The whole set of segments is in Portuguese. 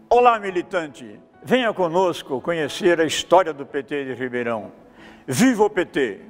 Olá, militante! Venha conosco conhecer a história do PT de Ribeirão. Viva o PT!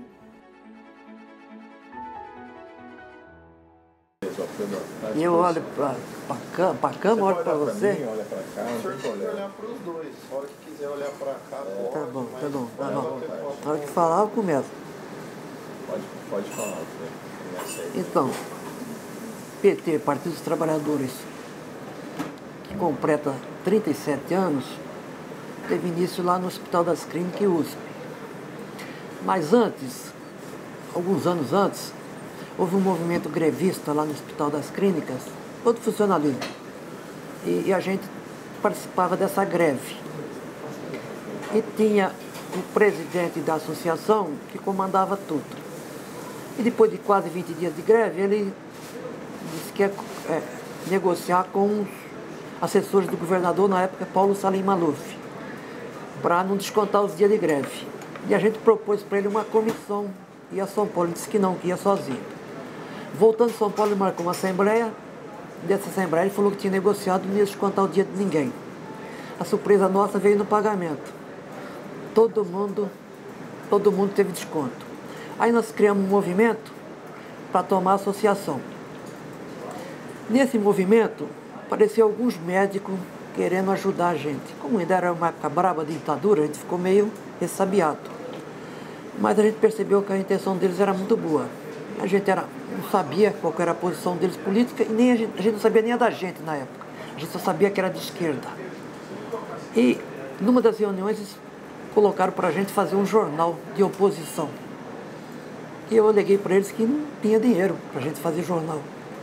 E eu olho para a câmera, olho para você. Olha para cá, não tem problema. Olhar para os dois. A hora que quiser olhar para cá, pode. Tá bom, tá bom, tá bom. Na hora que falar, eu começo. Pode falar. Então, PT, Partido dos Trabalhadores, que completa 37 anos, teve início lá no Hospital das Clínicas e USP. Mas antes, alguns anos antes, houve um movimento grevista lá no Hospital das Clínicas, todo funcionalismo. E a gente participava dessa greve. E tinha o presidente da associação que comandava tudo. E depois de quase 20 dias de greve, ele disse que ia negociar com os assessores do governador, na época, Paulo Salim Maluf, para não descontar os dias de greve. E a gente propôs para ele uma comissão, ia a São Paulo, ele disse que não, que ia sozinho. Voltando a São Paulo, ele marcou uma assembleia. Dessa assembleia, ele falou que tinha negociado, não ia descontar o dia de ninguém. A surpresa nossa veio no pagamento. Todo mundo teve desconto. Aí nós criamos um movimento para tomar a associação. Nesse movimento, apareceu alguns médicos querendo ajudar a gente. Como ainda era uma época braba de ditadura, a gente ficou meio ressabiado. Mas a gente percebeu que a intenção deles era muito boa. A gente não sabia qual era a posição deles política e nem a gente não sabia nem a da gente na época. A gente só sabia que era de esquerda. E numa das reuniões eles colocaram para a gente fazer um jornal de oposição. E eu aleguei para eles que não tinha dinheiro para a gente fazer jornal.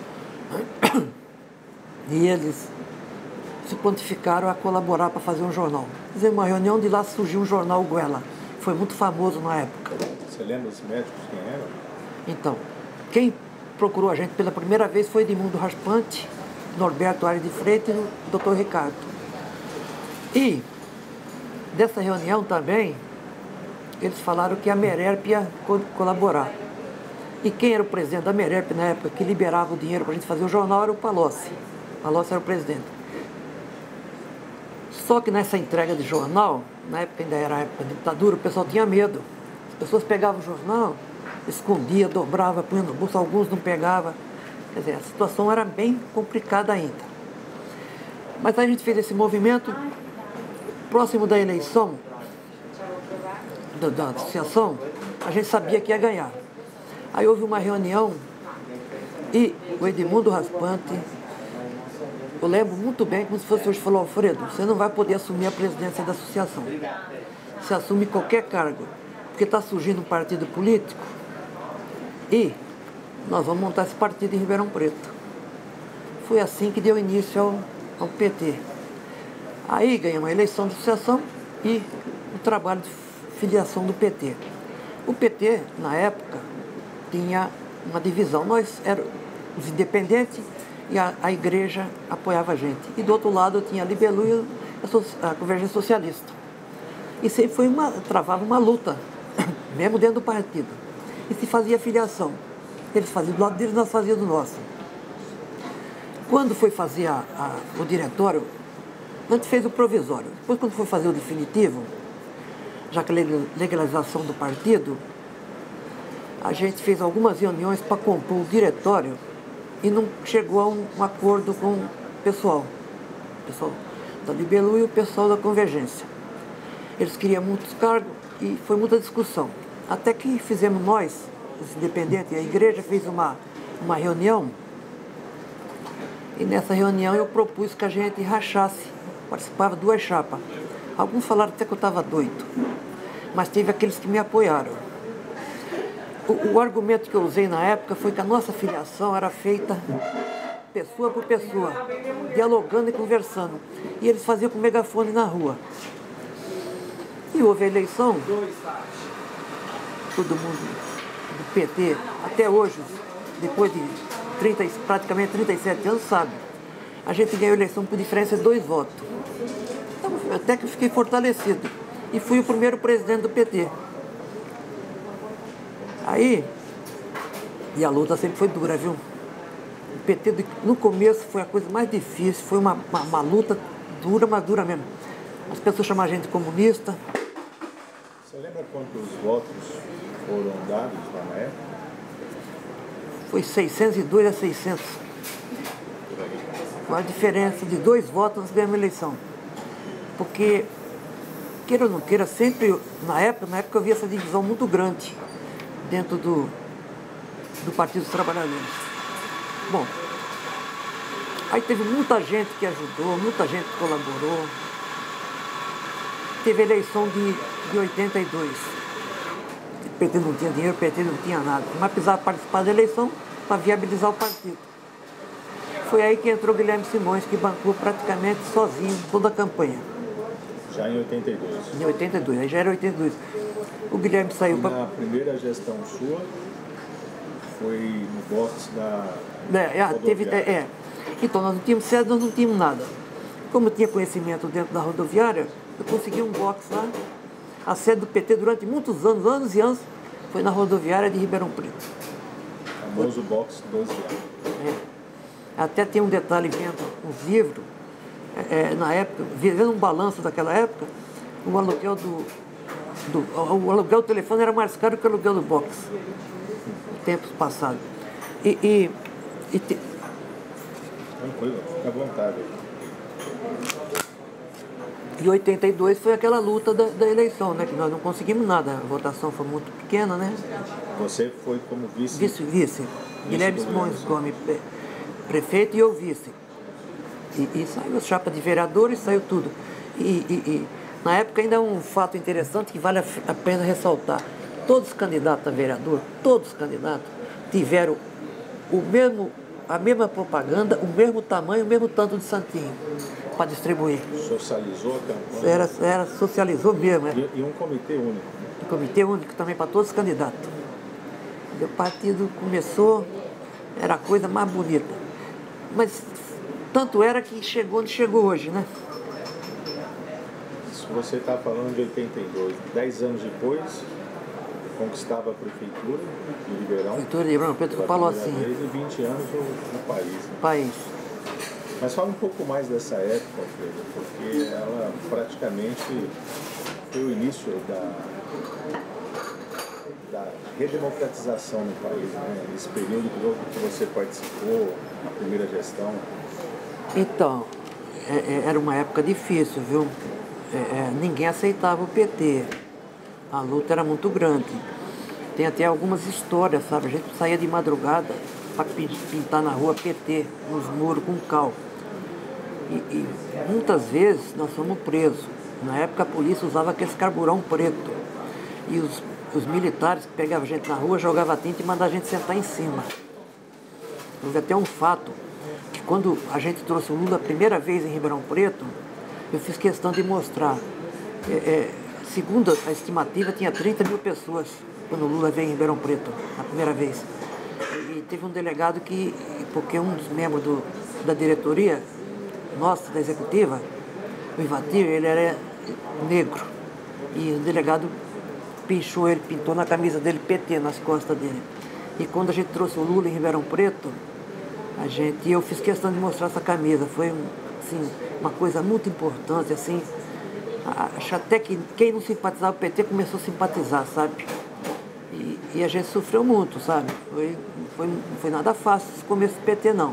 E eles se prontificaram a colaborar para fazer um jornal. Fizemos uma reunião, de lá surgiu um jornal Goela. Foi muito famoso na época. Você lembra dos médicos quem eram? Então, quem procurou a gente pela primeira vez foi Edmundo Raspante, Norberto Aires de Freitas e o Dr. Ricardo. E dessa reunião também, eles falaram que a Mererp ia colaborar. E quem era o presidente da Mererp na época, que liberava o dinheiro para a gente fazer o jornal, era o Palocci. Palocci era o presidente. Só que nessa entrega de jornal, na época ainda era a época da ditadura, o pessoal tinha medo. As pessoas pegavam o jornal, escondia, dobrava, punha no bolso, alguns não pegavam. Quer dizer, a situação era bem complicada ainda. Mas aí a gente fez esse movimento, próximo da eleição da associação, a gente sabia que ia ganhar. Aí houve uma reunião e o Edmundo Raspante, eu lembro muito bem, como se fosse hoje, falou: Alfredo, você não vai poder assumir a presidência da associação. Você assume qualquer cargo, porque está surgindo um partido político e nós vamos montar esse partido em Ribeirão Preto. Foi assim que deu início ao PT. Aí ganhamos a eleição da associação e o trabalho de filiação do PT. O PT, na época, tinha uma divisão. Nós éramos os independentes e a igreja apoiava a gente. E do outro lado tinha a Libelu e a Convergência Socialista. E sempre travava uma luta, mesmo dentro do partido. E se fazia filiação. Eles faziam do lado deles, nós fazíamos do nosso. Quando foi fazer o diretório, antes fez o provisório. Depois, quando foi fazer o definitivo, já que a legalização do partido, a gente fez algumas reuniões para compor o diretório e não chegou a um acordo com o pessoal da Libelu e o pessoal da Convergência. Eles queriam muitos cargos e foi muita discussão. Até que fizemos nós, os independentes, e a igreja fez uma reunião, e nessa reunião eu propus que a gente rachasse, participava de 2 chapas. Alguns falaram até que eu estava doido, mas teve aqueles que me apoiaram. O argumento que eu usei na época foi que a nossa filiação era feita pessoa por pessoa, dialogando e conversando. E eles faziam com megafone na rua. E houve a eleição, todo mundo do PT, até hoje, depois de praticamente 37 anos, sabe. A gente ganhou a eleição por diferença de 2 votos. Então, até que eu fiquei fortalecido. E fui o primeiro presidente do PT. Aí, e a luta sempre foi dura, viu? O PT, no começo, foi a coisa mais difícil, foi uma luta dura, mas dura mesmo. As pessoas chamam a gente de comunista. Você lembra quantos votos foram dados lá na época? Foi 602 a 600. Com a diferença de 2 votos nós ganhamos a eleição. Porque, queira ou não queira, sempre, na época eu via essa divisão muito grande dentro do Partido dos Trabalhadores. Bom, aí teve muita gente que ajudou, muita gente que colaborou. Teve a eleição de 82. O PT não tinha dinheiro, o PT não tinha nada. Mas precisava participar da eleição para viabilizar o partido. Foi aí que entrou Guilherme Simões, que bancou praticamente sozinho toda a campanha. Já em 82? Em 82, aí já era 82. O Guilherme saiu para... Na primeira gestão sua, foi no box da rodoviária. Então, nós não tínhamos sede, nós não tínhamos nada. Como eu tinha conhecimento dentro da rodoviária, eu consegui um box lá. A sede do PT durante muitos anos, anos e anos, foi na rodoviária de Ribeirão Preto. O famoso box 12 anos. Até tem um detalhe vendo uns livros, na época, vendo um balanço daquela época, o aluguel o aluguel do telefone era mais caro que o aluguel do box, em tempos passados. Tranquilo, fica à vontade. E 82 foi aquela luta da eleição, né? Que nós não conseguimos nada, a votação foi muito pequena, né? Você foi como vice? Vice. Guilherme Simões Gomes, prefeito, e eu vice. E saiu a chapa de vereadores, saiu tudo. E na época ainda um fato interessante que vale a pena ressaltar. Todos os candidatos a vereador, todos os candidatos, tiveram a mesma propaganda, o mesmo tamanho, o mesmo tanto de santinho para distribuir. Socializou a campanha? Socializou mesmo. E um comitê único? Um comitê único também para todos os candidatos. O partido começou, era a coisa mais bonita. Mas tanto era que chegou onde chegou hoje, né? Se você está falando de 82, 10 anos depois, conquistava a prefeitura de Ribeirão. Prefeitura de Ribeirão Preto, que falou assim. E 20 anos no país. Né? País. Mas fala um pouco mais dessa época, Alfredo, porque ela praticamente foi o início da redemocratização no país, né? Esse período que você participou, a primeira gestão. Então, era uma época difícil, viu? Ninguém aceitava o PT. A luta era muito grande. Tem até algumas histórias, sabe? A gente saía de madrugada para pintar na rua PT, nos muros com cal. E muitas vezes nós fomos presos. Na época a polícia usava aqueles carburão preto. E os militares que pegavam a gente na rua jogavam tinta e mandavam a gente sentar em cima. Houve até um fato que quando a gente trouxe o Lula a primeira vez em Ribeirão Preto, eu fiz questão de mostrar. Segundo a estimativa, tinha 30 mil pessoas quando o Lula veio em Ribeirão Preto, a primeira vez. E teve um delegado porque um dos membros da diretoria, nossa, da executiva, o Ivatir, ele era negro. E o delegado pintou na camisa dele PT, nas costas dele. E quando a gente trouxe o Lula em Ribeirão Preto, eu fiz questão de mostrar essa camisa. Foi assim, uma coisa muito importante, assim. Acho até que quem não simpatizava com o PT começou a simpatizar, sabe? E a gente sofreu muito, sabe? Não foi nada fácil esse começo do PT, não.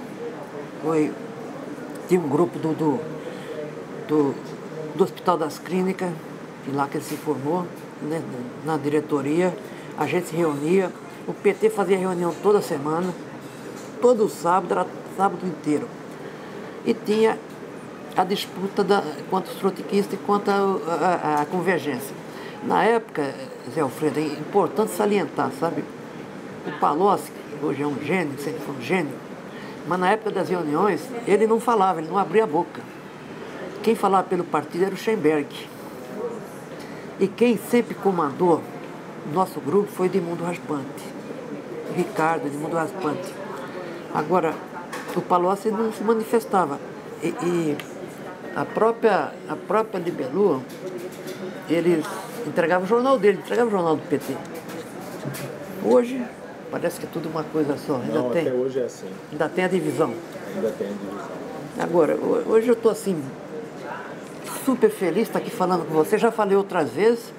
Tinha um grupo do Hospital das Clínicas, lá que ele se formou, né, na diretoria. A gente se reunia, o PT fazia reunião toda semana, todo sábado, era sábado inteiro. E tinha a disputa quanto os trotskistas e quanto a convergência. Na época, Zé Alfredo, é importante salientar, sabe? O Palocci, que hoje é um gênio, sempre foi um gênio, mas na época das reuniões, ele não falava, ele não abria a boca. Quem falava pelo partido era o Schemberg. E quem sempre comandou o nosso grupo foi Edmundo Raspante. Ricardo Edmundo Raspante. Agora, o Palocci não se manifestava. E a própria Libelu, eles entregavam o jornal dele, entregavam o jornal do PT. Hoje, parece que é tudo uma coisa só. Até hoje é assim. Ainda tem a divisão. Ainda tem a divisão. Agora, hoje eu estou assim, super feliz de estar aqui falando com você. Já falei outras vezes,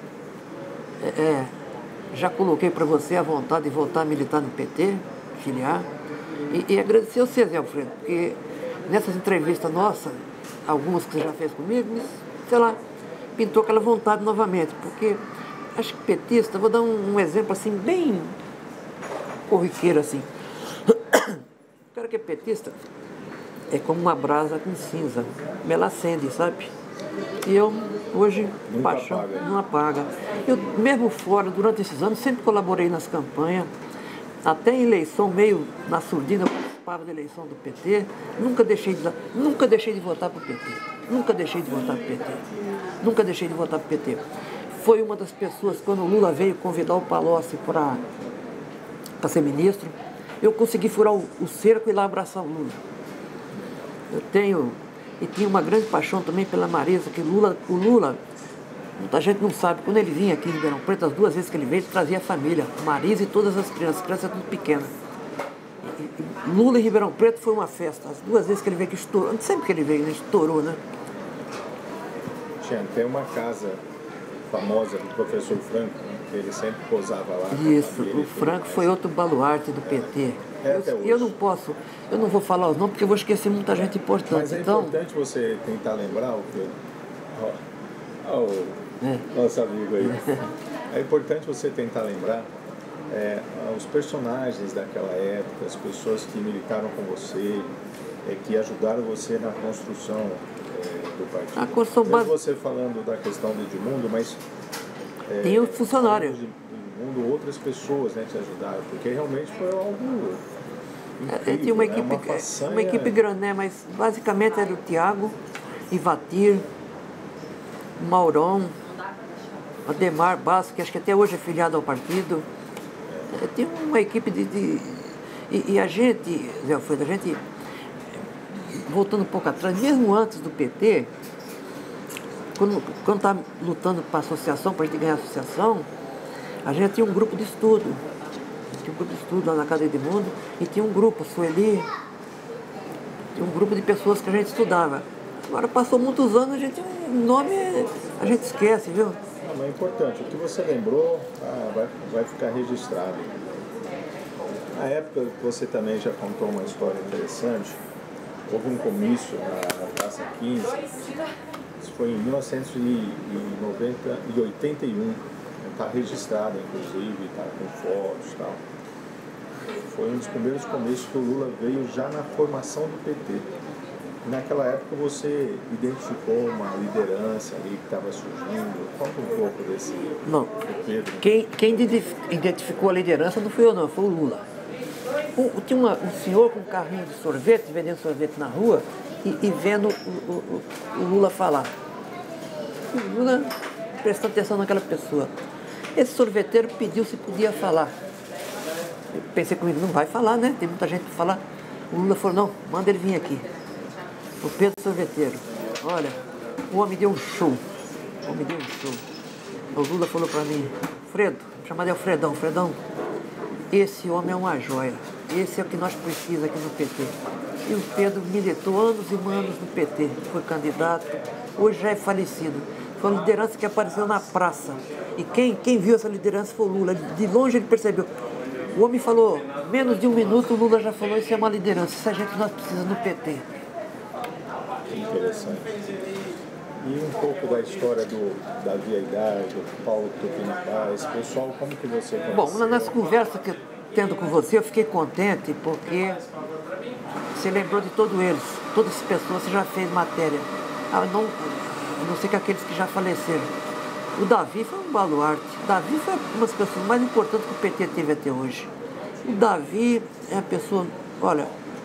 já coloquei para você a vontade de voltar a militar no PT, filiar. E agradecer a você, Zé Alfredo, porque nessas entrevistas nossas, algumas que você já fez comigo, sei lá, pintou aquela vontade novamente, porque acho que petista, vou dar um exemplo assim, bem corriqueiro assim. O cara que é petista é como uma brasa com cinza, ela acende, sabe? E eu, hoje, paixão, não apaga. Eu, mesmo fora, durante esses anos, sempre colaborei nas campanhas, até em eleição, meio na surdina, eu participava da eleição do PT, nunca deixei de votar para o PT. Nunca deixei de votar para o PT. Nunca deixei de votar para o PT. Foi uma das pessoas, quando o Lula veio convidar o Palocci para ser ministro, eu consegui furar o cerco e ir lá abraçar o Lula. Eu tenho, e tinha uma grande paixão também pela Marisa, que o Lula, muita gente não sabe, quando ele vinha aqui em Ribeirão Preto, as 2 vezes que ele veio, ele trazia a família, Marisa e todas as crianças tudo pequenas. Lula em Ribeirão Preto foi uma festa, as 2 vezes que ele veio aqui estourou, sempre que ele veio, né, estourou, né? Tem uma casa famosa do professor Franco, né, que ele sempre posava lá. Isso, o Franco foi outro baluarte do PT. Eu não vou falar os nomes porque eu vou esquecer muita gente importante. Mas é importante você tentar lembrar o que... Nosso amigo aí. É importante você tentar lembrar os personagens daquela época, as pessoas que militaram com você, que ajudaram você na construção do partido. A construção básica. Você falando da questão do Edmundo, mas... tem o funcionário. Edmundo, outras pessoas, né, te ajudaram, porque realmente foi algo incrível, tinha uma equipe grande, né, mas basicamente era o Tiago, Ivatir, o Maurão, Ademar Basso, que acho que até hoje é filiado ao partido. Tinha uma equipe e a gente, Zé Alfredo, a gente, voltando um pouco atrás, mesmo antes do PT, quando estava lutando para a associação, para a gente ganhar a associação, a gente tinha um grupo de estudo. Tinha um grupo de estudo lá na casa do Edmundo e tinha um grupo, a Sueli, tinha um grupo de pessoas que a gente estudava. Agora passou muitos anos, o nome a gente esquece, viu? Não, é importante. O que você lembrou vai ficar registrado. Na época, você também já contou uma história interessante. Houve um comício na Praça 15. Isso foi em 1981. Está registrado, inclusive, está com fotos e tal. Foi um dos primeiros comícios que o Lula veio já na formação do PT. Naquela época você identificou uma liderança ali que estava surgindo. Conta um pouco desse Pedro. Quem identificou a liderança não fui eu não, foi o Lula. Tinha um senhor com um carrinho de sorvete, vendendo sorvete na rua e vendo o Lula falar. O Lula prestando atenção naquela pessoa. Esse sorveteiro pediu se podia falar. Eu pensei comigo, não vai falar, né? Tem muita gente para falar. O Lula falou, não, manda ele vir aqui. O Pedro Sorveteiro, olha, o homem deu um show. O homem deu um show. O Lula falou para mim, Fredo, chamar de Alfredão, Fredão, esse homem é uma joia. Esse é o que nós precisamos aqui no PT. E o Pedro militou anos e anos no PT. Foi candidato, hoje já é falecido. Foi uma liderança que apareceu na praça. E quem viu essa liderança foi o Lula. De longe ele percebeu. O homem falou, menos de 1 minuto, o Lula já falou, isso é uma liderança. Isso a gente nós precisamos no PT. Interessante. E um pouco da história do Davi Aidar, do Paulo Tupinambá, esse pessoal, como que você conheceu? Bom, nessa conversa que eu tendo com você, eu fiquei contente porque você lembrou de todos eles, todas as pessoas, você já fez matéria. A não ser que aqueles que já faleceram. O Davi foi um baluarte. O Davi foi uma das pessoas mais importantes que o PT teve até hoje. O Davi é a pessoa... Olha,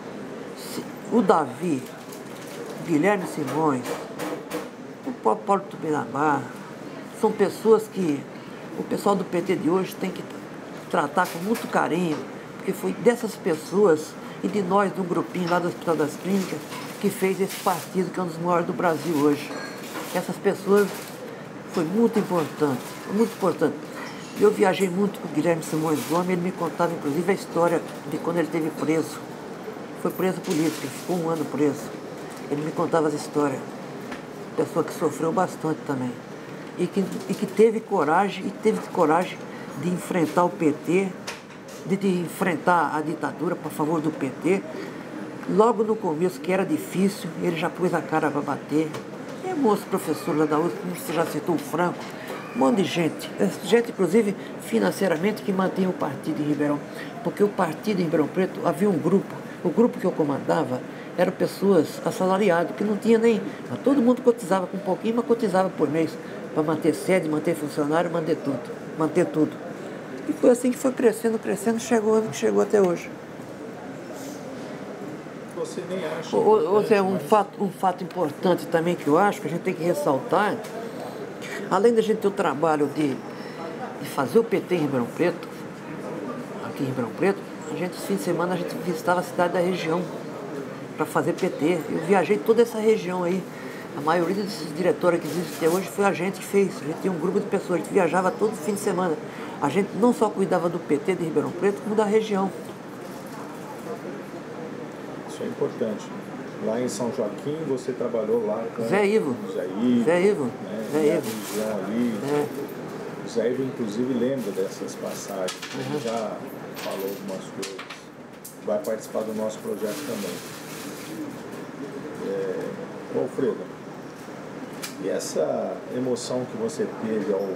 o Davi, Guilherme Simões, o próprio Paulo Tupinambá, são pessoas que o pessoal do PT de hoje tem que tratar com muito carinho, porque foi dessas pessoas e de nós, de um grupinho lá do Hospital das Clínicas, que fez esse partido que é um dos maiores do Brasil hoje. Essas pessoas foi muito importante, muito importante. Eu viajei muito com o Guilherme Simões Gomes, ele me contava inclusive a história de quando ele esteve preso. Foi preso político, ele ficou 1 ano preso. Ele me contava essa história. pessoa que sofreu bastante também. E que teve coragem de enfrentar o PT, de enfrentar a ditadura por favor do PT. Logo no começo, que era difícil, ele já pôs a cara para bater. É moço professor lá da USP, como você já citou, o Franco, um monte de gente. Gente, inclusive, financeiramente, que mantinha o partido em Ribeirão. Porque o partido em Ribeirão Preto, havia um grupo, o grupo que eu comandava, eram pessoas assalariadas, que não tinha nem... Mas todo mundo cotizava com um pouquinho, mas cotizava por mês, para manter sede, manter funcionário, manter tudo. E foi assim que foi crescendo, chegou onde chegou até hoje. Você nem acha... Zé, um fato importante também que eu acho que a gente tem que ressaltar, além da gente ter o trabalho de fazer o PT em Ribeirão Preto, aqui em Ribeirão Preto, a gente, esse fim de semana, a gente visitava a cidade da região para fazer PT. Eu viajei toda essa região aí. A maioria desses diretórios que existem até hoje foi a gente que fez. A gente tinha um grupo de pessoas, a gente viajava todo fim de semana. A gente não só cuidava do PT de Ribeirão Preto, como da região. Isso é importante. Lá em São Joaquim, você trabalhou lá com Zé Ivo. Né? Zé Ivo. Região ali. O Zé Ivo, inclusive, lembra dessas passagens. Ele já falou algumas coisas. Vai participar do nosso projeto também. Alfredo, e essa emoção que você teve ao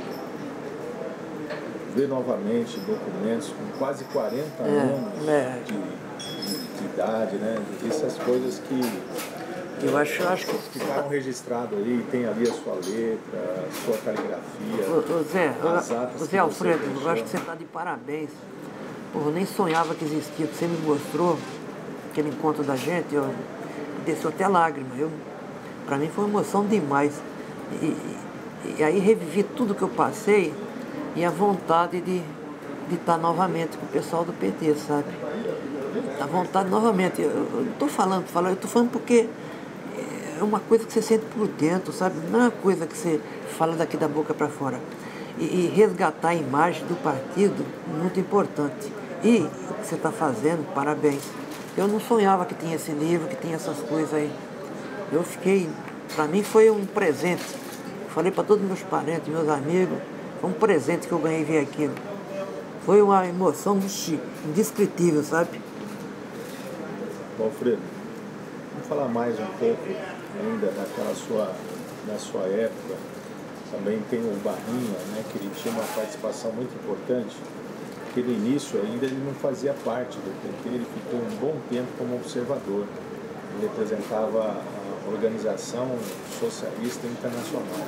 ver novamente documentos com quase 40 anos de idade, né? Essas coisas que eu acho que ficaram registradas ali, tem ali a sua letra, a sua caligrafia. Zé Alfredo, eu acho que você está de parabéns. Pô, eu nem sonhava que existia, que você me mostrou aquele encontro da gente, desceu até lágrima. Para mim foi uma emoção demais. E aí revivi tudo que eu passei e a vontade de estar novamente com o pessoal do PT, sabe? A vontade novamente. Eu não estou falando, eu estou falando porque é uma coisa que você sente por dentro, sabe? Não é uma coisa que você fala daqui da boca para fora. E resgatar a imagem do partido, muito importante. E o que você está fazendo, parabéns. Eu não sonhava que tinha esse livro, que tinha essas coisas aí. Eu fiquei, para mim foi um presente. Falei para todos meus parentes, meus amigos, foi um presente que eu ganhei ver aquilo. Foi uma emoção indescritível, sabe? Alfredo, vamos falar mais um pouco ainda da sua época. Também tem o Barrinha, né, que ele tinha uma participação muito importante, porque no início ainda ele não fazia parte do PT, ele ficou um bom tempo como observador. Ele representava a Organização Socialista Internacional,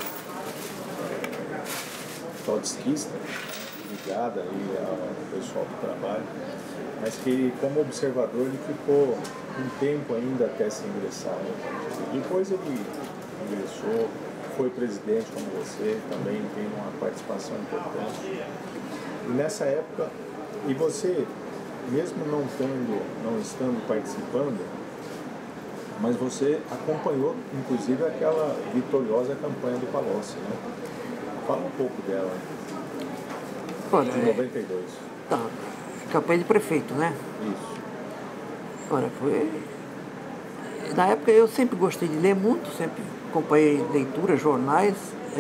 trotskista, ligada aí ao pessoal do trabalho, mas que como observador ele ficou um tempo ainda até se ingressar. Depois ele ingressou, foi presidente como você, também tem uma participação importante. E nessa época, e você, mesmo não estando participando, mas você acompanhou, inclusive, aquela vitoriosa campanha do Palocci, né? Fala um pouco dela, de 92. Tá, campanha de prefeito, né? Isso. Olha, foi... Na época eu sempre gostei de ler muito, sempre acompanhei leituras, jornais,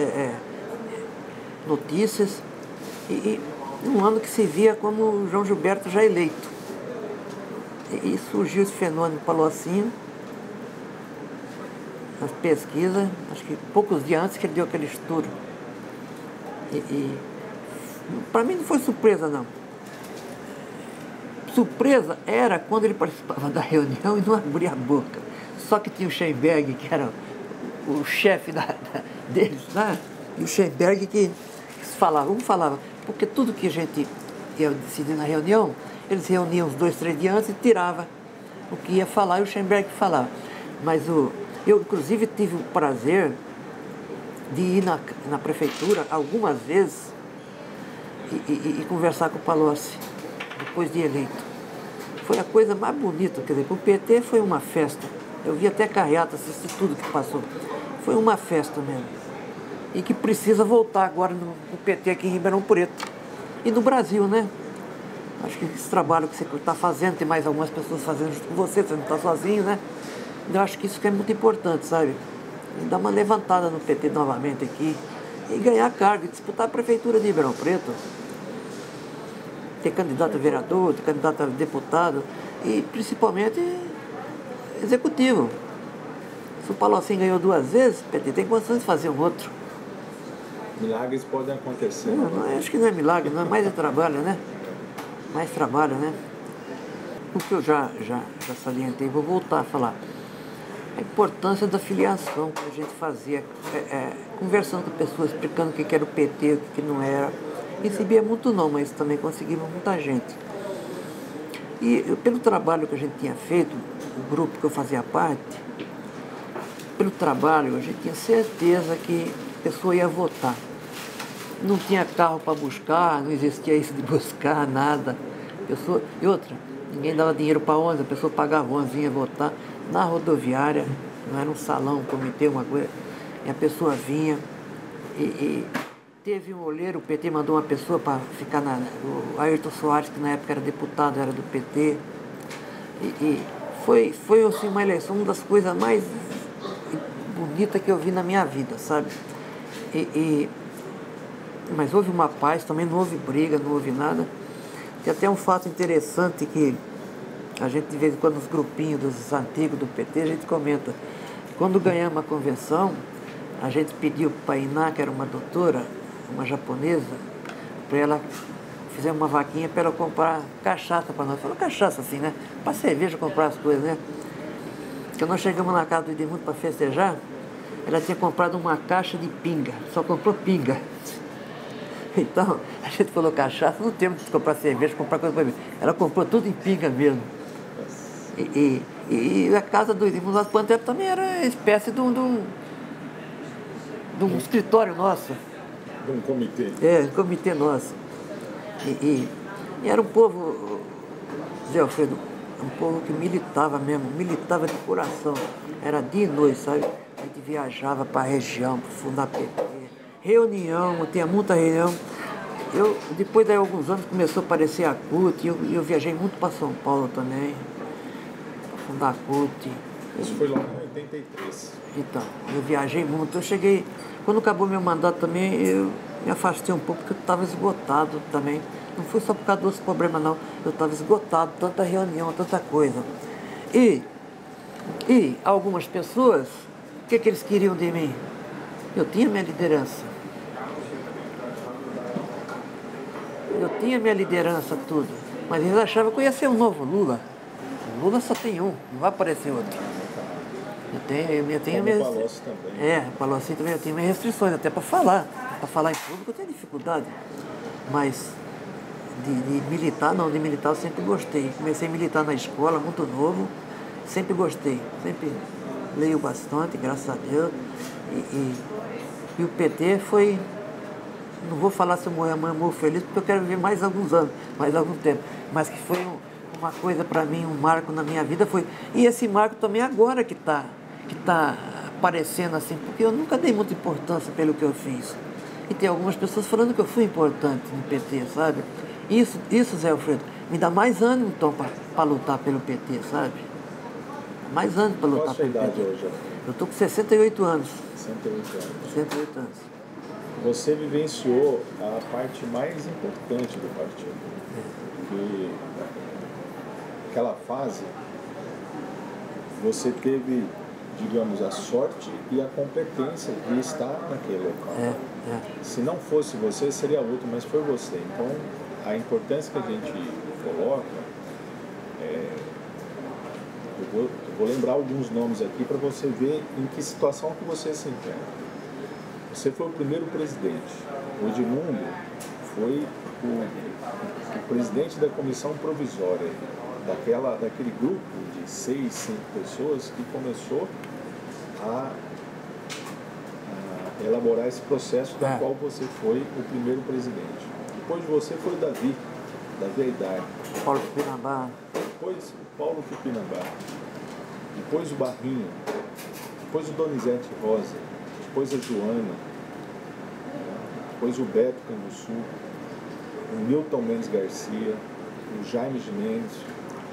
notícias, e num ano que se via como o João Gilberto já eleito. E surgiu esse fenômeno Palocci, nas pesquisas, acho que poucos dias antes que ele deu aquele estudo. E para mim não foi surpresa, não. Surpresa era quando ele participava da reunião e não abria a boca. Só que tinha o Scheinberg, que era o chefe deles, né? E o Scheinberg que falava, porque tudo que a gente ia decidir na reunião, eles reuniam uns 2, 3 dias antes e tirava o que ia falar e o Scheinberg falava. Mas eu, inclusive, tive o prazer de ir na prefeitura algumas vezes e conversar com o Palocci, depois de eleito. Foi a coisa mais bonita, quer dizer, o PT foi uma festa. Eu vi até carreata, assisti tudo que passou. Foi uma festa mesmo. E que precisa voltar agora no PT aqui em Ribeirão Preto. E no Brasil, né? Acho que esse trabalho que você está fazendo, tem mais algumas pessoas fazendo junto com você não está sozinho, né? Eu acho que isso que é muito importante, sabe? e dar uma levantada no PT novamente aqui e ganhar cargo, disputar a prefeitura de Ribeirão Preto, ter candidato a vereador, ter candidato a deputado e principalmente executivo. Se o Palocci ganhou 2 vezes, o PT tem condições de fazer um outro. Milagres podem acontecer. Não, acho que não é milagre, não, mais é trabalho, né? Mais trabalho, né? O que eu já salientei, vou voltar a falar. A importância da filiação que a gente fazia, conversando com pessoas, explicando o que era o PT, o que não era. Recebia muito não, mas também conseguimos muita gente. E pelo trabalho que a gente tinha feito, o grupo que eu fazia parte, pelo trabalho, a gente tinha certeza que a pessoa ia votar. Não tinha carro para buscar, não existia isso de buscar nada. E outra, ninguém dava dinheiro para ônibus, a pessoa pagava ônibus, vinha votar na rodoviária, não era um salão, um comitê, uma coisa. E a pessoa vinha e teve um olheiro, o PT mandou uma pessoa para ficar o Ayrton Soares, que na época era deputado, era do PT. E foi assim, uma eleição, uma das coisas mais bonitas que eu vi na minha vida, sabe? Mas houve uma paz, também não houve briga, não houve nada. Tem até um fato interessante que a gente, de vez em quando, nos grupinhos dos antigos do PT, a gente comenta. Quando ganhamos a convenção, a gente pediu para a Iná, que era uma doutora, uma japonesa, para ela fazer uma vaquinha para ela comprar cachaça para nós. Falou cachaça assim, né? Para cerveja, comprar as coisas, né? Quando nós chegamos na casa do Edmundo para festejar, ela tinha comprado uma caixa de pinga, só comprou pinga. Então, a gente falou cachaça, não temos que comprar cerveja, comprar coisa para beber. Ela comprou tudo em pinga mesmo. E a casa do Edmundo Las Panteras também era uma espécie de um escritório nosso. De um comitê. Um comitê nosso. E era um povo, Zé Alfredo, um povo que militava mesmo, militava de coração. Era dia e noite, sabe? A gente viajava para a região, para fundar PT. Reunião, tinha muita reunião. Depois de alguns anos começou a aparecer a CUT, e eu viajei muito para São Paulo também, para fundar a CUT. Isso foi lá em 83. Então, eu viajei muito. Eu cheguei, quando acabou meu mandato também, eu me afastei um pouco, porque eu estava esgotado também. Não foi só por causa dos problemas, não. Eu estava esgotado, tanta reunião, tanta coisa. E algumas pessoas, o que eles queriam de mim? Eu tinha minha liderança. Eu tinha minha liderança, tudo. Mas eles achavam que eu ia ser um novo Lula. O Lula só tem um, não vai aparecer outro. Eu tenho minhas... O Palocci também. O Palocci também, eu tenho minhas restrições, até para falar. Para falar em público eu tenho dificuldade. Mas de militar, não, de militar eu sempre gostei. Comecei a militar na escola, muito novo, sempre gostei. Sempre leio bastante, graças a Deus. E o PT foi... Não vou falar se eu morrer amanhã, eu morro feliz, porque eu quero viver mais alguns anos, mais algum tempo. Mas que foi uma coisa para mim, um marco na minha vida foi... E esse marco também agora que tá aparecendo assim, porque eu nunca dei muita importância pelo que eu fiz. E tem algumas pessoas falando que eu fui importante no PT, sabe? Isso, Zé Alfredo, me dá mais ânimo, então, para lutar pelo PT, sabe? Mais ânimo para lutar pelo PT. Qual a sua idade hoje? Eu estou com 68 anos. 68 anos. 68 anos. Você vivenciou a parte mais importante do partido. Porque aquela fase, você teve, digamos, a sorte e a competência de estar naquele local. Se não fosse você, seria outro, mas foi você. Então, a importância que a gente coloca, eu vou lembrar alguns nomes aqui para você ver em que situação que você se encontra. Você foi o primeiro presidente. O Edmundo foi o presidente da comissão provisória, daquele grupo de 6, 5 pessoas que começou a elaborar esse processo do qual você foi o primeiro presidente. Depois de você foi o Davi Aidar. Paulo Tupinambá. Depois o Paulo Tupinambá. Depois o Barrinho. Depois o Donizete Rosa. Depois a Joana, depois o Beto Canguçu, o Milton Mendes Garcia, o Jaime Gimenez,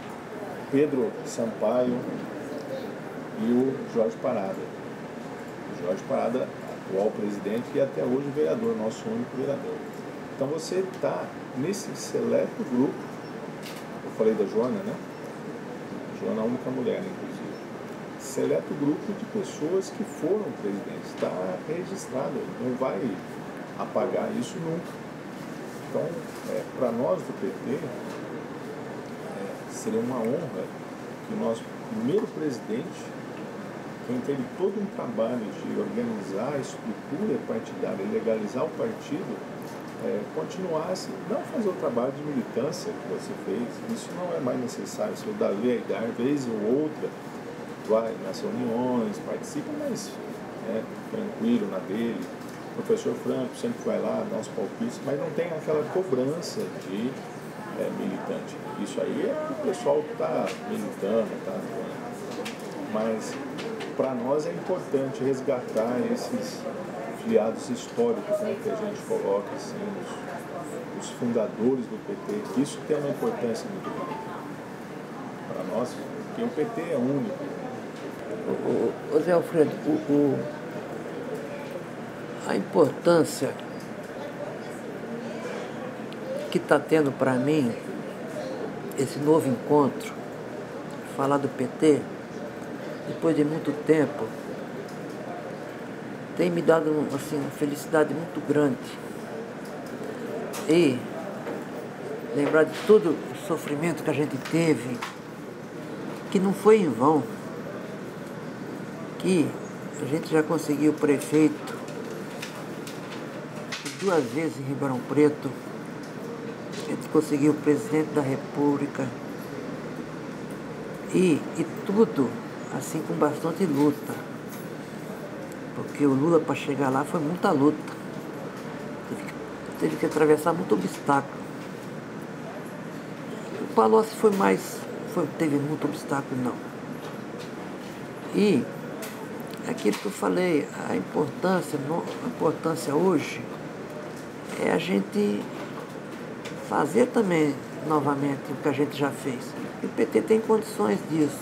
o Pedro Sampaio e o Jorge Parada. O Jorge Parada, atual presidente e até hoje vereador, nosso único vereador. Então você está nesse seleto grupo, eu falei da Joana, né? A Joana é a única mulher, inclusive. Seleto grupo de pessoas que foram presidentes, está registrado, não vai apagar isso nunca. Então, para nós do PT, seria uma honra que o nosso primeiro presidente, quem teve todo um trabalho de organizar a estrutura partidária e legalizar o partido, continuasse, não fazer o trabalho de militância que você fez, isso não é mais necessário. Se o Davi Aidar, vez ou outra, vai nas reuniões, participa, mas tranquilo na dele. O professor Franco sempre vai lá, dá uns palpites, mas não tem aquela cobrança de militante. Isso aí é o pessoal que está militando, mas para nós é importante resgatar esses filiados históricos, né, que a gente coloca assim, os fundadores do PT. Isso tem uma importância muito grande para nós, porque o PT é único. Ô Zé Alfredo, a importância que está tendo para mim esse novo encontro, falar do PT, depois de muito tempo, tem me dado assim, uma felicidade muito grande. E lembrar de todo o sofrimento que a gente teve, que não foi em vão, que a gente já conseguiu prefeito 2 vezes em Ribeirão Preto, a gente conseguiu presidente da República, e tudo assim com bastante luta, porque o Lula, para chegar lá, foi muita luta, teve que atravessar muito obstáculo. O Palocci teve muito obstáculo, não. E aquilo que eu falei, a importância hoje é a gente fazer também novamente o que a gente já fez. E o PT tem condições disso.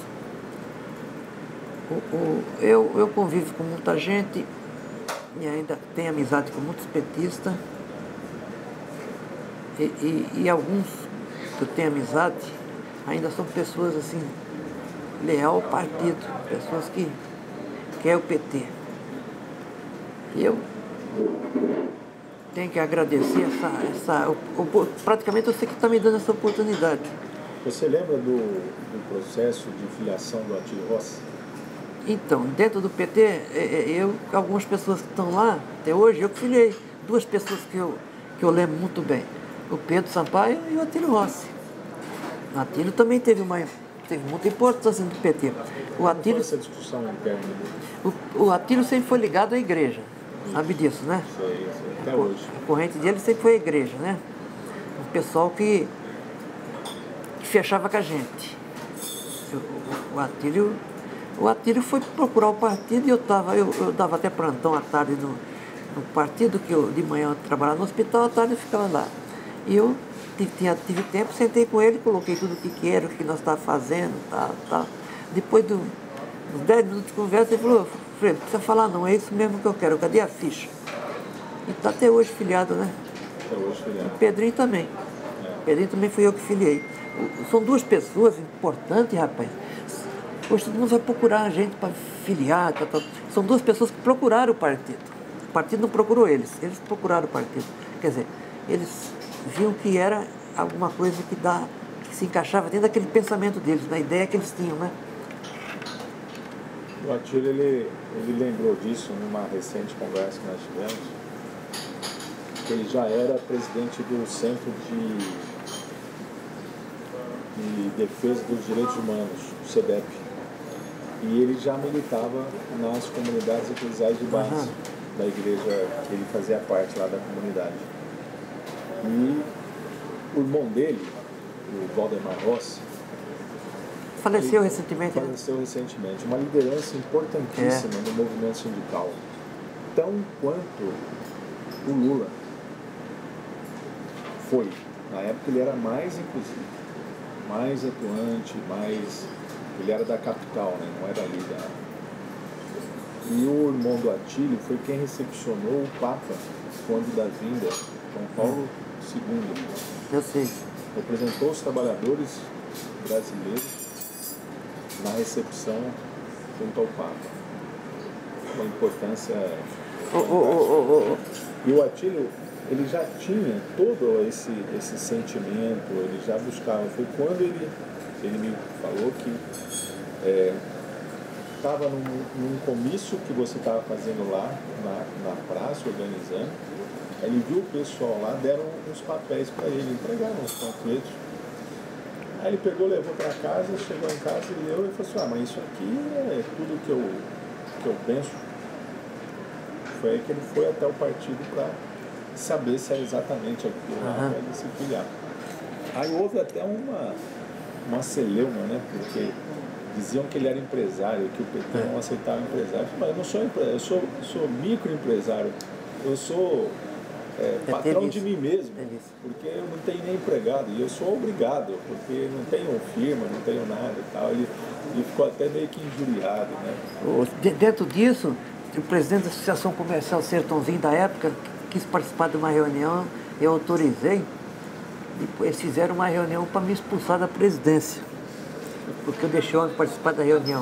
Eu convivo com muita gente e ainda tenho amizade com muitos petistas. E alguns que eu tenho amizade ainda são pessoas assim, leal ao partido, pessoas que querem o PT. E eu tenho que agradecer praticamente você que está me dando essa oportunidade. Você lembra do processo de filiação do Atílio Rossi? Então, dentro do PT, algumas pessoas que estão lá até hoje, eu filiei 2 pessoas que eu lembro muito bem. O Pedro Sampaio e o Atílio Rossi. O Atílio também teve muita importância no PT. O Atílio, essa discussão interna? O Atílio sempre foi ligado à igreja, sabe disso, né? Sei, até hoje. A corrente dele sempre foi a igreja, né? O pessoal que fechava com a gente. O Atílio foi procurar o partido e eu dava até plantão à tarde no partido, que de manhã eu trabalhava no hospital, à tarde eu ficava lá. E eu tive tempo, sentei com ele, coloquei tudo o que era, o que nós estávamos fazendo, tal. Depois dos 10 minutos de conversa, ele falou: Freire, não precisa falar não, é isso mesmo que eu quero, cadê a ficha? E está até hoje filiado, né? Até hoje filiado. O Pedrinho também. O Pedrinho também fui eu que filiei. São 2 pessoas importantes, rapaz. Hoje todo mundo vai procurar a gente para filiar. São 2 pessoas que procuraram o partido. O partido não procurou eles procuraram o partido. Quer dizer, eles viam que era alguma coisa que se encaixava dentro daquele pensamento deles, na ideia que eles tinham, né? O Atílio, ele lembrou disso numa recente conversa que nós tivemos, que ele já era presidente do Centro de Defesa dos Direitos Humanos, o CEDEP. E ele já militava nas comunidades eclesiais de base da igreja, que ele fazia parte lá da comunidade. E o irmão dele, o Valdemar Rossi, faleceu recentemente. Uma liderança importantíssima no movimento sindical. Tão quanto o Lula foi. Na época ele era mais, inclusive, mais atuante, ele era da capital, né? Não era ali E o irmão do Atílio foi quem recepcionou o Papa quando da vinda, João Paulo II. Eu sei. Representou os trabalhadores brasileiros na recepção junto ao Papa. Uma importância. E o Atílio, ele já tinha todo esse sentimento, ele já buscava. Foi quando ele me falou que estava num comício que você estava fazendo lá na praça, organizando. Aí ele viu o pessoal lá, deram uns papéis para ele, entregaram uns panfletos. Aí ele pegou, levou para casa, chegou em casa e leu e falou assim, mas isso aqui é tudo que eu penso. Foi aí que ele foi até o partido para saber se é exatamente aquilo lá para ele se filiar. Aí houve até uma celeuma, né? Porque diziam que ele era empresário, que o PT não aceitava empresário. Mas eu não sou empresário, eu sou microempresário. Eu sou patrão de mim mesmo, porque eu não tenho nem empregado, e eu sou obrigado, porque não tenho firma, não tenho nada e tal. Ele ficou até meio que injuriado, né? Dentro disso, o presidente da Associação Comercial Sertãozinho da época quis participar de uma reunião, eu autorizei, e eles fizeram uma reunião para me expulsar da presidência, porque eu deixei de participar da reunião.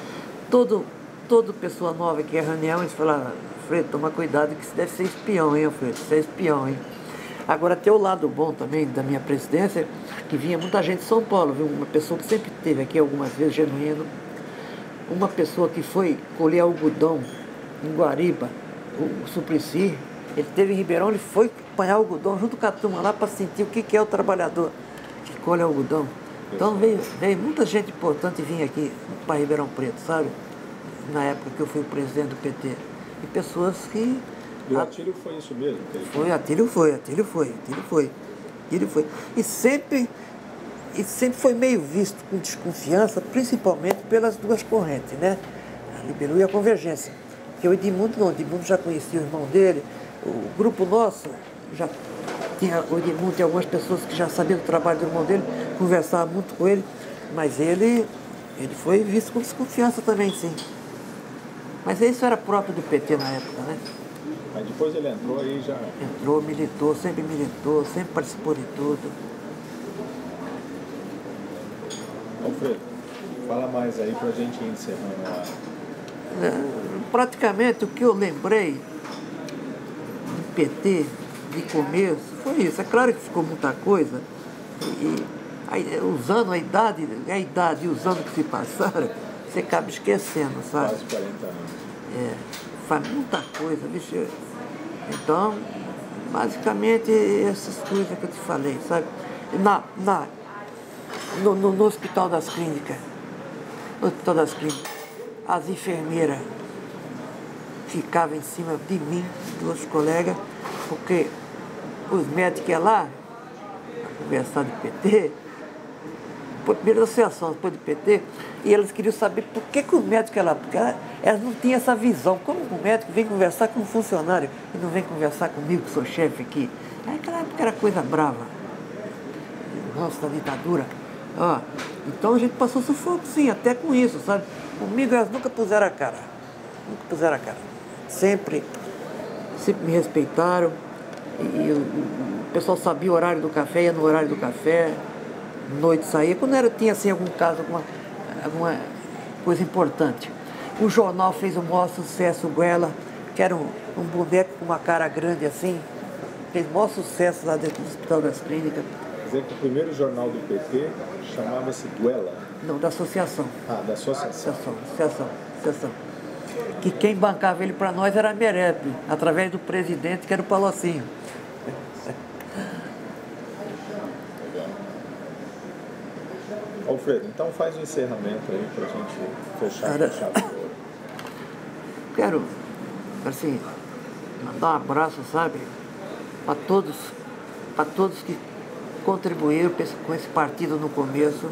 Toda pessoa nova que é reunião, eles falaram, Alfredo, toma cuidado que você deve ser espião, hein, Alfredo? Você é espião, hein? Agora, tem o lado bom também da minha presidência, que vinha muita gente de São Paulo, viu? Uma pessoa que sempre esteve aqui algumas vezes, genuíno. Uma pessoa que foi colher algodão em Guariba, o Suplicy, ele esteve em Ribeirão, ele foi apanhar algodão junto com a turma lá para sentir o que é o trabalhador que colhe algodão. Então veio muita gente importante vir aqui para Ribeirão Preto, sabe? Na época que eu fui presidente do PT. E pessoas que... E o Atílio foi isso mesmo? Atílio foi. E sempre foi meio visto com desconfiança, principalmente pelas duas correntes, né? A Liberou e a Convergência. Porque o Edmundo já conhecia o irmão dele, o grupo nosso já tinha, o Edmundo tem algumas pessoas que já sabiam do trabalho do irmão dele, conversava muito com ele, mas ele foi visto com desconfiança também, sim. Mas isso era próprio do PT na época, né? Mas depois ele entrou aí já... Entrou, militou, sempre participou de tudo. Alfredo, fala mais aí pra gente ir encerrando lá. Praticamente o que eu lembrei do PT de começo foi isso. É claro que ficou muita coisa, usando a idade e os anos que se passaram, você acaba esquecendo, sabe? Quase 40 anos. Faz muita coisa, bicho. Então, basicamente, essas coisas que eu te falei, sabe? No Hospital das Clínicas, as enfermeiras ficavam em cima de mim, dos colegas, porque os médicos iam lá, conversar do PT, primeiro da associação, depois do PT, e elas queriam saber por que o médico ia lá, porque elas não tinham essa visão. Como o médico vem conversar com um funcionário e não vem conversar comigo, que sou chefe aqui? Aí naquela época era coisa brava. Nossa, da ditadura. Então a gente passou sufoco, sim, até com isso, sabe? Comigo elas nunca puseram a cara. Sempre me respeitaram. E o pessoal sabia o horário do café, ia no horário do café, noite saía. Quando tinha assim algum caso, alguma coisa importante. O jornal fez o maior sucesso, o Guela, que era um boneco com uma cara grande assim, fez o maior sucesso lá dentro do Hospital das Clínicas. Quer dizer que o primeiro jornal do PT chamava-se Guela? Não, da associação. Da associação. Associação. Que quem bancava ele para nós era a Merep, através do presidente, que era o Palocinho. Legal. Alfredo, então faz um encerramento aí para a gente fechar. Quero, assim, mandar um abraço, sabe, para todos que contribuíram com esse partido no começo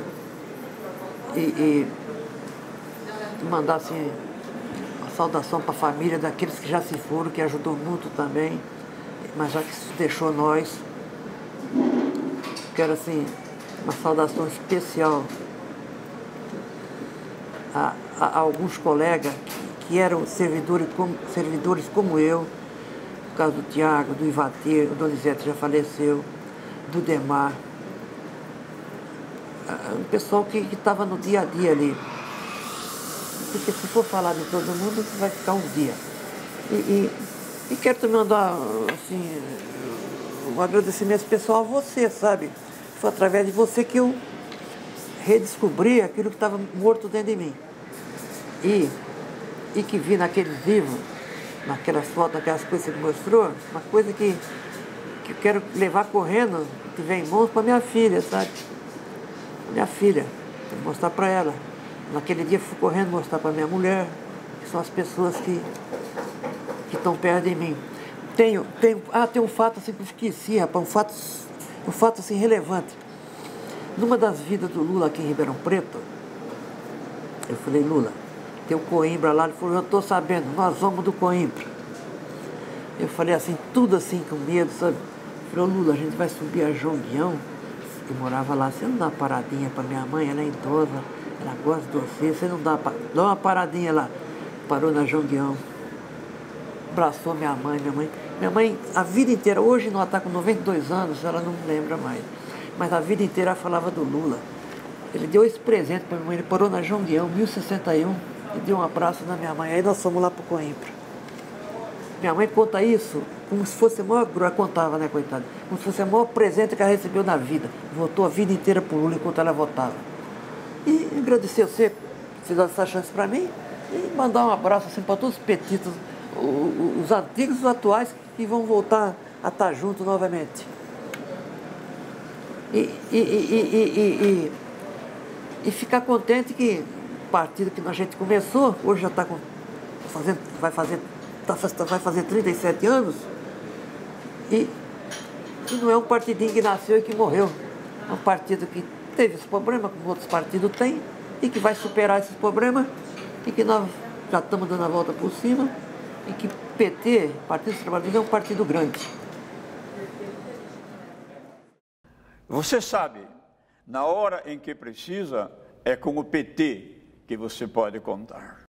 e mandar, assim, uma saudação para a família daqueles que já se foram, que ajudou muito também, mas já que deixou nós. Quero, assim, uma saudação especial a alguns colegas que eram servidores como eu, no caso do Tiago, do Ivatê, o Donizete já faleceu, do Demar, um pessoal que estava no dia a dia ali. Porque se for falar de todo mundo, vai ficar uns dias. E quero também mandar, assim, um agradecimento especial a você, sabe? Foi através de você que eu redescobri aquilo que estava morto dentro de mim. E que vi naqueles livros, naquelas fotos, naquelas coisas que você me mostrou, uma coisa que eu quero levar correndo, que tiver em mãos, para minha filha, sabe? Minha filha, mostrar para ela. Naquele dia eu fui correndo mostrar para minha mulher, que são as pessoas que estão perto de mim. Tem um fato assim que eu esqueci, rapaz, um fato assim relevante. Numa das vidas do Lula aqui em Ribeirão Preto, eu falei, Lula, tem o Coimbra lá, ele falou, eu estou sabendo, nós vamos do Coimbra. Eu falei assim, tudo assim com medo, sabe? Eu falei, Lula, a gente vai subir a João Guião, que morava lá, você não dá uma paradinha para minha mãe, ela é idosa, ela gosta de você não dá uma paradinha lá. Parou na João Guião, abraçou minha mãe, a vida inteira, hoje ela está com 92 anos, ela não me lembra mais, mas a vida inteira ela falava do Lula. Ele deu esse presente para minha mãe, ele parou na João Guião, 1061, e deu um abraço na minha mãe, aí nós fomos lá para o Coimbra. Minha mãe conta isso como se fosse o maior, ela contava, né, coitada, como se fosse o maior presente que ela recebeu na vida. Votou a vida inteira por Lula enquanto ela votava. E agradecer você por ter dado essa chance para mim e mandar um abraço assim para todos os petitos, os antigos e os atuais que vão voltar a estar juntos novamente. E ficar contente que o partido que a gente começou, hoje já está vai fazer 37 anos, e não é um partidinho que nasceu e que morreu. É um partido que teve esse problema, como outros partidos têm, e que vai superar esses problemas, e que nós já estamos dando a volta por cima, e que PT, Partido dos Trabalhadores, é um partido grande. Você sabe, na hora em que precisa, é com o PT que você pode contar.